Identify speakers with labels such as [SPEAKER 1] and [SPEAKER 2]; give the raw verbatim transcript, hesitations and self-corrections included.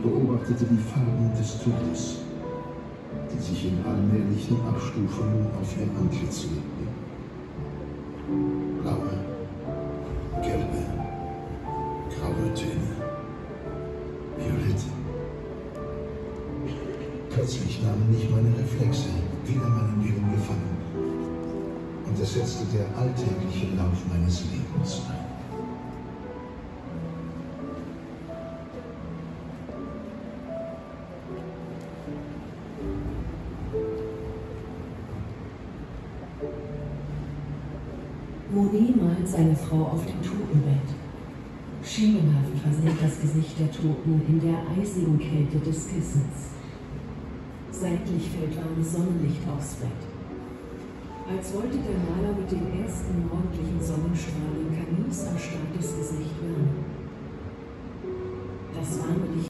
[SPEAKER 1] beobachtete die Farben des Todes, die sich in allmählichen Abstufungen auf ihr Antlitz legten. Blaue, gelbe, graue Töne, violett. Plötzlich nahmen mich meine Reflexe wieder meinen Willen gefangen und es setzte der alltägliche Lauf meines Lebens ein.
[SPEAKER 2] Monet malt seine Frau auf dem Totenbett. Schemenhaft versinkt das Gesicht der Toten in der eisigen Kälte des Kissens. Seitlich fällt warmes Sonnenlicht aufs Bett. Als wollte der Maler mit den ersten morgendlichen Sonnenstrahlen Camilles erstarrtes Gesicht wärmen. Das warme Licht